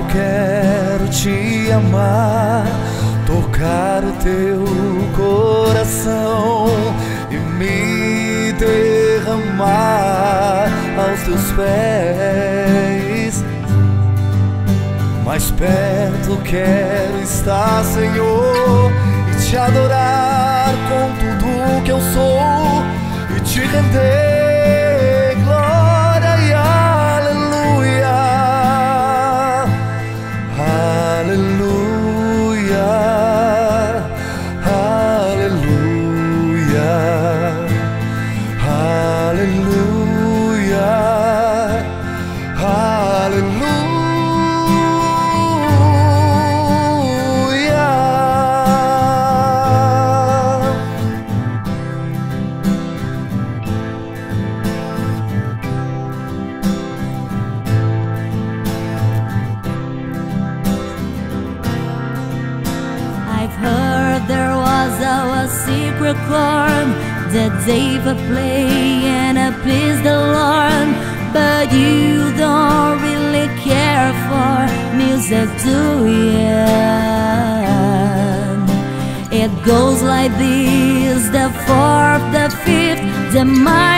quero te amar, tocar o teu coração e me derramar aos teus pés. Mais perto quero estar, Senhor, e te adorar com tudo que eu sou e te render glória e aleluia, aleluia, aleluia, aleluia, aleluia. There was a secret chord that David played and appeased the Lord, but you don't really care for music, do you? It goes like this: the fourth, the fifth, the minor.